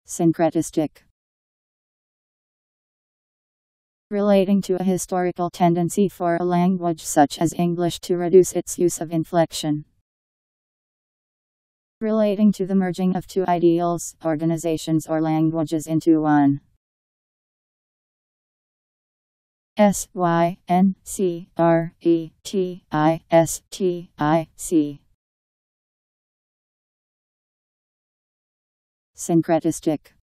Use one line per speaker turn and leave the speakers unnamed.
Syncretistic. Relating to a historical tendency for a language such as English to reduce its use of inflection. Relating to the merging of two ideals, organizations or languages into one. Syncretistic. Syncretistic.